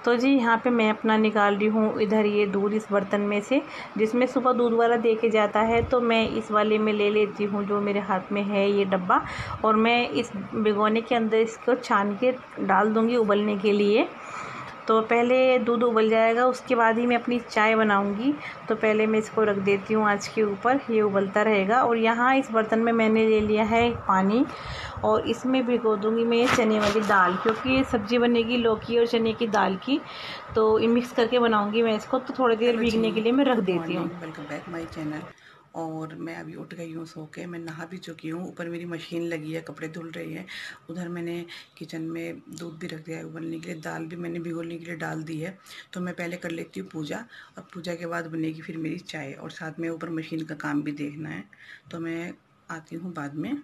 तो जी यहाँ पे मैं अपना निकाल रही हूँ इधर ये दूध इस बर्तन में से, जिसमें सुबह दूध वाला दे के जाता है। तो मैं इस वाले में ले लेती हूँ जो मेरे हाथ में है ये डब्बा, और मैं इस भिगोने के अंदर इसको छान के डाल दूँगी उबलने के लिए। तो पहले दूध उबल जाएगा, उसके बाद ही मैं अपनी चाय बनाऊंगी। तो पहले मैं इसको रख देती हूँ आँच के ऊपर, ये उबलता रहेगा। और यहाँ इस बर्तन में मैंने ले लिया है पानी, और इसमें भिगो दूँगी मैं ये चने वाली दाल, क्योंकि ये सब्ज़ी बनेगी लौकी और चने की दाल की, तो ये मिक्स करके बनाऊँगी मैं इसको। तो थोड़ी देर भीगने के लिए मैं रख देती हूँ। Welcome back my channel. और मैं अभी उठ गई हूँ सो के, मैं नहा भी चुकी हूँ। ऊपर मेरी मशीन लगी है, कपड़े धुल रही है। उधर मैंने किचन में दूध भी रख दिया है उबलने के लिए, दाल भी मैंने भिगोने के लिए डाल दी है। तो मैं पहले कर लेती हूँ पूजा, और पूजा के बाद बनेगी फिर मेरी चाय, और साथ में ऊपर मशीन का काम भी देखना है। तो मैं आती हूँ बाद में।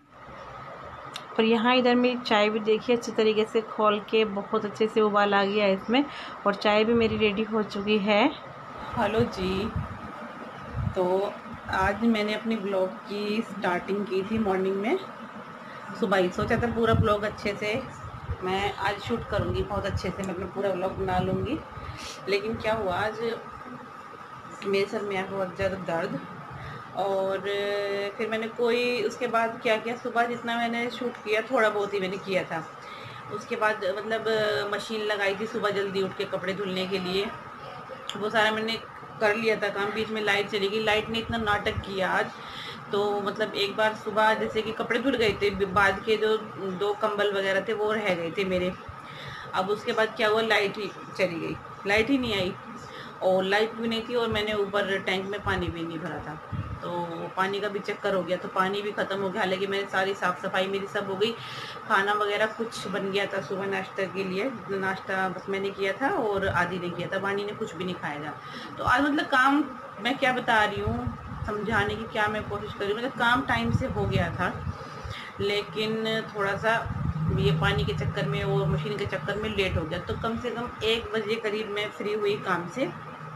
और यहाँ इधर मेरी चाय भी देखिए अच्छी तरीके से खोल के बहुत अच्छे से उबाल आ गया है इसमें, और चाय भी मेरी रेडी हो चुकी है। हेलो जी, तो आज मैंने अपनी ब्लॉग की स्टार्टिंग की थी मॉर्निंग में, सुबह ही सोचा था पूरा ब्लॉग अच्छे से मैं आज शूट करूँगी, बहुत अच्छे से मैं अपना पूरा ब्लॉग बना लूँगी। लेकिन क्या हुआ, आज मेरे सर में आया बहुत ज़्यादा दर्द, और फिर मैंने कोई उसके बाद क्या किया, सुबह जितना मैंने शूट किया थोड़ा बहुत ही मैंने किया था। उसके बाद मतलब मशीन लगाई थी सुबह जल्दी उठ के कपड़े धुलने के लिए, वो सारा मैंने कर लिया था काम। बीच में लाइट चली गई, लाइट ने इतना नाटक किया आज। तो मतलब एक बार सुबह जैसे कि कपड़े धुल गए थे, बाद के जो 2 कंबल वगैरह थे वो रह गए थे मेरे। अब उसके बाद क्या हुआ, लाइट ही चली गई, लाइट ही नहीं आई, और लाइट भी नहीं थी, और मैंने ऊपर टैंक में पानी भी नहीं भरा था, तो पानी का भी चक्कर हो गया, तो पानी भी ख़त्म हो गया। हालांकि मैंने सारी साफ़ सफाई मेरी सब हो गई, खाना वगैरह कुछ बन गया था सुबह नाश्ता के लिए, नाश्ता बस मैंने किया था और आदि ने किया था, वानी ने कुछ भी नहीं खाया था। तो आज मतलब काम, मैं क्या बता रही हूँ, समझाने की क्या मैं कोशिश कर रही हूँ, मतलब काम टाइम से हो गया था, लेकिन थोड़ा सा ये पानी के चक्कर में और मशीन के चक्कर में लेट हो गया। तो कम से कम 1 बजे करीब मैं फ्री हुई काम से,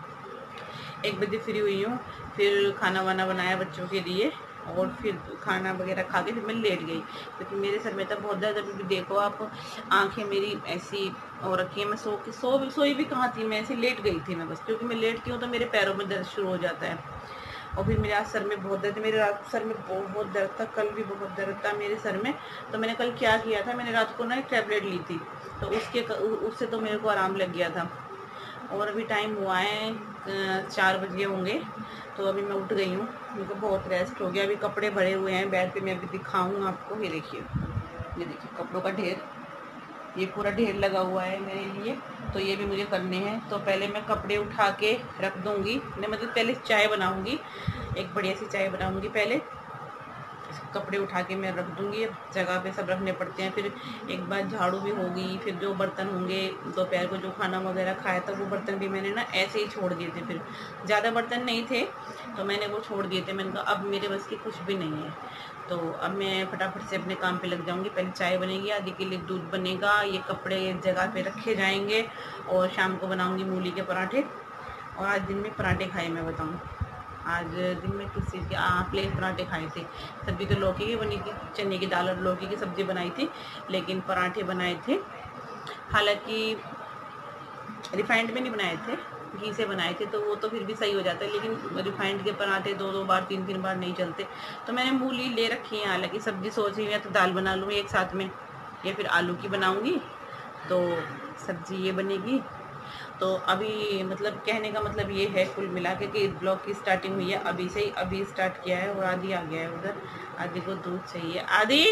1 बजे फ्री हुई हूँ। फिर खाना वाना बनाया बच्चों के लिए, और फिर खाना वगैरह खा के फिर मैं लेट गई, क्योंकि मेरे सर में तो बहुत ज़्यादा, अभी देखो आप, आंखें मेरी ऐसी हो रखी है। मैं सोई भी कहाँ थी, मैं ऐसे लेट गई थी मैं बस, क्योंकि मैं लेटती हूँ तो मेरे पैरों में दर्द शुरू हो जाता है। और फिर मेरे आज सर में बहुत दर्द, मेरे रात सर में बहुत दर्द था, कल भी बहुत दर्द था मेरे सर में। तो मैंने कल क्या किया था, मैंने रात को ना एक टैबलेट ली थी, तो उससे तो मेरे को आराम लग गया था। और अभी टाइम हुआ है 4 बजे होंगे, तो अभी मैं उठ गई हूँ, मेरे को बहुत रेस्ट हो गया। अभी कपड़े भरे हुए हैं बेड पे, मैं अभी दिखाऊँ आपको। ये देखिए कपड़ों का ढेर, ये पूरा ढेर लगा हुआ है मेरे लिए, तो ये भी मुझे करने हैं। तो पहले मैं कपड़े उठा के रख दूँगी, मैं मतलब पहले चाय बनाऊँगी, एक बढ़िया सी चाय बनाऊँगी। पहले कपड़े उठा के मैं रख दूँगी, जगह पे सब रखने पड़ते हैं। फिर एक बार झाड़ू भी होगी, फिर जो बर्तन होंगे दोपहर को जो खाना वगैरह खाया था वो बर्तन भी मैंने ना ऐसे ही छोड़ दिए थे, फिर ज़्यादा बर्तन नहीं थे तो मैंने वो छोड़ दिए थे। मैंने कहा अब मेरे बस की कुछ भी नहीं है, तो अब मैं फटाफट से अपने काम पे लग जाऊँगी। पहले चाय बनेगी, आदि के लिए दूध बनेगा, ये कपड़े एक जगह पे रखे जाएंगे, और शाम को बनाऊँगी मूली के पराठे। और आज दिन में पराठे खाए, मैं बताऊँ आज दिन में किस चीज़ के, प्लेन पराठे खाए थे। सब्ज़ी तो लौकी की बनी थी, चने की दाल और लौकी की सब्ज़ी बनाई थी, लेकिन पराठे बनाए थे। हालांकि रिफाइंड में नहीं बनाए थे, घी से बनाए थे, तो वो तो फिर भी सही हो जाता है, लेकिन रिफाइंड के पराठे 2-2 बार 3-3 बार नहीं चलते। तो मैंने मूली ले रखी है, हालांकि सब्ज़ी सोच रही है तो दाल बना लूँगी एक साथ में, या फिर आलू की बनाऊँगी, तो सब्ज़ी ये बनेगी। तो अभी मतलब कहने का मतलब ये है कुल मिला के कि ब्लॉग की स्टार्टिंग हुई है अभी से ही, अभी स्टार्ट किया है। और आदि आ गया है उधर, आदि को दूध चाहिए। आदि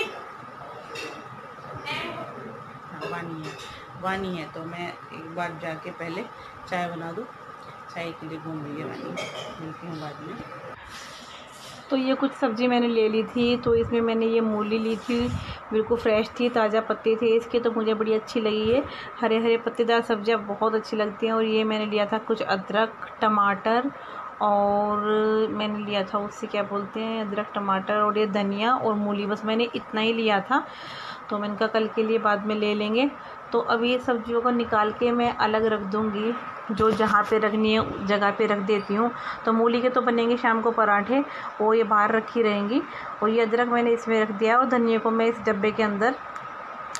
हाँ, वानी है, तो मैं एक बार जाके पहले चाय बना दूँ, चाय के लिए घूम रही है वानी, मिलती हूँ बाद में। तो ये कुछ सब्ज़ी मैंने ले ली थी, तो इसमें मैंने ये मूली ली थी, बिल्कुल फ्रेश थी, ताज़ा पत्ते थे इसके, तो मुझे बड़ी अच्छी लगी है। हरे हरे पत्तेदार सब्जियां बहुत अच्छी लगती हैं। और ये मैंने लिया था कुछ अदरक टमाटर, और मैंने लिया था उससे क्या बोलते हैं, अदरक टमाटर और ये धनिया और मूली, बस मैंने इतना ही लिया था। तो मैंने कहा कल के लिए बाद में ले लेंगे। तो अब ये सब्जियों को निकाल के मैं अलग रख दूँगी, जो जहाँ पे रखनी है जगह पे रख देती हूँ। तो मूली के तो बनेंगे शाम को पराठे, वो ये बाहर रखी रहेंगी। और ये अदरक मैंने इसमें रख दिया, और धनिया को मैं इस डब्बे के अंदर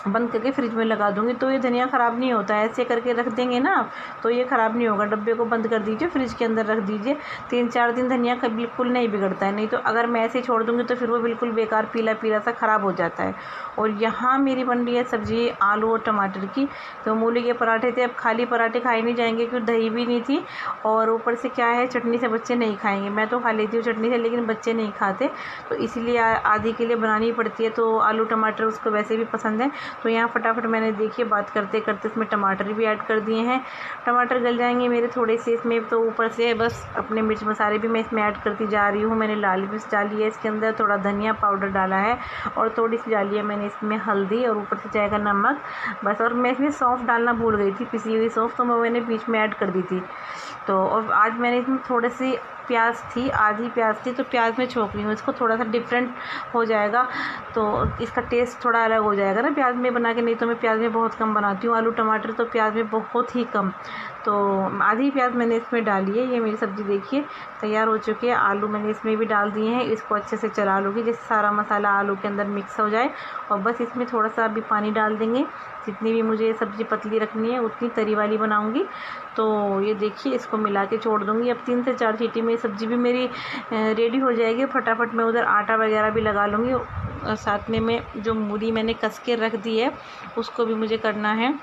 बंद करके फ्रिज में लगा दूंगी, तो ये धनिया ख़राब नहीं होता है। ऐसे करके रख देंगे ना आप तो ये ख़राब नहीं होगा। डब्बे को बंद कर दीजिए, फ्रिज के अंदर रख दीजिए, 3-4 दिन धनिया का बिल्कुल नहीं बिगड़ता है। नहीं तो अगर मैं ऐसे छोड़ दूंगी तो फिर वो बिल्कुल बेकार पीला पीला सा ख़राब हो जाता है। और यहाँ मेरी बन रही है सब्ज़ी आलू और टमाटर की। तो मूली के पराठे थे, अब खाली पराठे खाए नहीं जाएंगे क्योंकि दही भी नहीं थी, और ऊपर से क्या है, चटनी से बच्चे नहीं खाएंगे। मैं तो खा लेती हूँ चटनी से, लेकिन बच्चे नहीं खाते, तो इसीलिए आधी के लिए बनानी पड़ती है। तो आलू टमाटर उसको वैसे भी पसंद है। तो यहाँ फटाफट मैंने देखिए बात करते करते इसमें टमाटर भी ऐड कर दिए हैं। टमाटर गल जाएंगे मेरे थोड़े से इसमें, तो ऊपर से बस अपने मिर्च मसाले भी मैं इसमें ऐड करती जा रही हूँ। मैंने लाल मिर्च डाली है इसके अंदर, थोड़ा धनिया पाउडर डाला है, और थोड़ी सी डाली है मैंने इसमें हल्दी, और ऊपर से जाएगा नमक बस। और मैं इसमें सौंफ डालना भूल गई थी, पिसी हुई सौंफ, तो मैंने बीच में ऐड कर दी थी। तो और आज मैंने इसमें थोड़ी सी प्याज थी, आधी प्याज थी, तो प्याज में छोंक रही हूँ इसको, थोड़ा सा डिफरेंट हो जाएगा, तो इसका टेस्ट थोड़ा अलग हो जाएगा ना प्याज में बना के। नहीं तो मैं प्याज में बहुत कम बनाती हूँ आलू टमाटर, तो प्याज में बहुत ही कम। तो आधी प्याज मैंने इसमें डाली है। ये मेरी सब्ज़ी देखिए तैयार हो चुकी है। आलू मैंने इसमें भी डाल दिए हैं, इसको अच्छे से चला लूँगी जिससे सारा मसाला आलू के अंदर मिक्स हो जाए। और बस इसमें थोड़ा सा अभी पानी डाल देंगे, जितनी भी मुझे सब्ज़ी पतली रखनी है उतनी तरी वाली बनाऊँगी। तो ये देखिए इसको मिला के छोड़ दूँगी। अब 3 से 4 सीटी में सब्ज़ी भी मेरी रेडी हो जाएगी। फटाफट मैं उधर आटा वगैरह भी लगा लूँगी, और साथ में मैं जो मूली मैंने कस के रख दी है उसको भी मुझे करना है।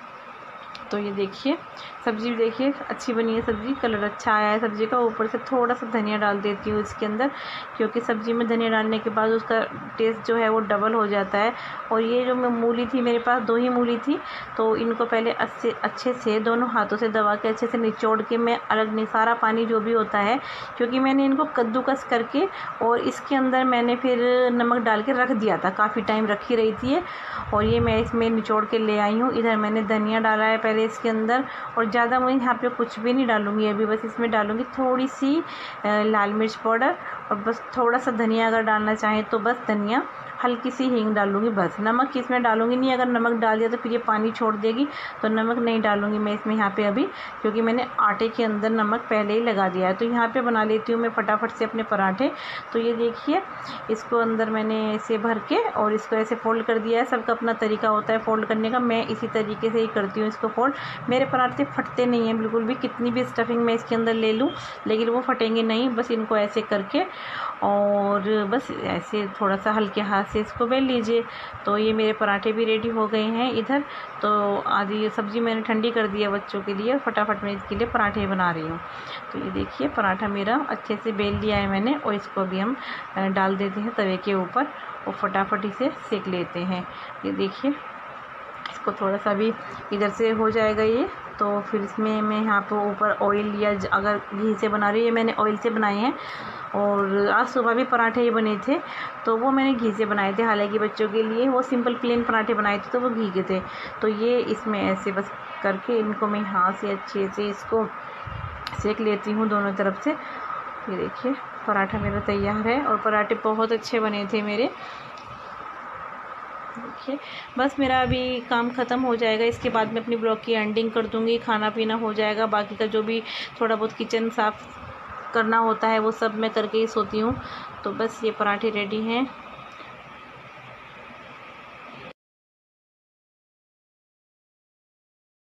तो ये देखिए सब्ज़ी भी देखिए अच्छी बनी है, सब्ज़ी कलर अच्छा आया है सब्ज़ी का। ऊपर से थोड़ा सा धनिया डाल देती हूँ इसके अंदर, क्योंकि सब्ज़ी में धनिया डालने के बाद उसका टेस्ट जो है वो डबल हो जाता है। और ये जो मैं मूली थी, मेरे पास 2 ही मूली थी, तो इनको पहले अच्छे से दोनों हाथों से दबा के अच्छे से निचोड़ के मैं अलग नहीं, सारा पानी जो भी होता है, क्योंकि मैंने इनको कद्दूकस करके और इसके अंदर मैंने फिर नमक डाल के रख दिया था, काफ़ी टाइम रखी रही थी। और ये मैं इसमें निचोड़ के ले आई हूँ। इधर मैंने धनिया डाला है पहले इसके अंदर, और ज़्यादा मैं यहाँ पे कुछ भी नहीं डालूँगी अभी, बस इसमें डालूँगी थोड़ी सी लाल मिर्च पाउडर, और बस थोड़ा सा धनिया अगर डालना चाहें तो बस धनिया, हल्की सी हींग डालूँगी बस। नमक इसमें डालूँगी नहीं, अगर नमक डाल दिया तो फिर ये पानी छोड़ देगी, तो नमक नहीं डालूँगी मैं इसमें यहाँ पे अभी, क्योंकि मैंने आटे के अंदर नमक पहले ही लगा दिया है। तो यहाँ पे बना लेती हूँ मैं फटाफट से अपने पराठे। तो ये देखिए इसको अंदर मैंने ऐसे भर के और इसको ऐसे फोल्ड कर दिया है। सबका अपना तरीका होता है फोल्ड करने का, मैं इसी तरीके से ही करती हूँ इसको फोल्ड। मेरे पराठे फटते नहीं हैं बिल्कुल भी, कितनी भी स्टफिंग मैं इसके अंदर ले लूँ लेकिन वो फटेंगे नहीं। बस इनको ऐसे करके और बस ऐसे थोड़ा सा हल्के हाथ से इसको बेल लीजिए। तो ये मेरे पराठे भी रेडी हो गए हैं इधर। तो आधी सब्ज़ी मैंने ठंडी कर दी है बच्चों के लिए, फटाफट मैं इसके लिए पराठे बना रही हूँ। तो ये देखिए पराठा मेरा अच्छे से बेल लिया है मैंने, और इसको अभी हम डाल देते हैं तवे के ऊपर और फटाफट इसे सेक लेते हैं। ये देखिए इसको थोड़ा सा भी इधर से हो जाएगा ये, तो फिर इसमें मैं यहाँ पर ऊपर ऑयल या अगर घी से बना रही हूँ, ये मैंने ऑयल से बनाए हैं। और आज सुबह भी पराठे ही बने थे, तो वो मैंने घी से बनाए थे। हालांकि बच्चों के लिए वो सिंपल प्लेन पराठे बनाए थे तो वो घी के थे। तो ये इसमें ऐसे बस करके इनको मैं हाथ से अच्छे से इसको सेक लेती हूँ दोनों तरफ से। ये देखिए पराठा मेरा तैयार है, और पराठे बहुत अच्छे बने थे मेरे। देखिए बस मेरा अभी काम ख़त्म हो जाएगा, इसके बाद मैं अपनी ब्लॉग की एंडिंग कर दूँगी, खाना पीना हो जाएगा, बाकी का जो भी थोड़ा बहुत किचन साफ़ करना होता है वो सब मैं करके ही सोती हूँ। तो बस ये पराठे रेडी हैं।